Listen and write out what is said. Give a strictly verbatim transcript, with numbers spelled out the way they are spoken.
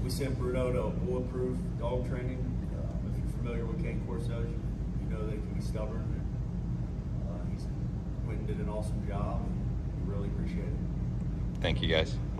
we sent Bruno to Bulletproof Dog Training. Uh, if you're familiar with cane Corsos, you know they can be stubborn. Uh, he's Quentin did an awesome job, and we really appreciate it. Thank you, guys.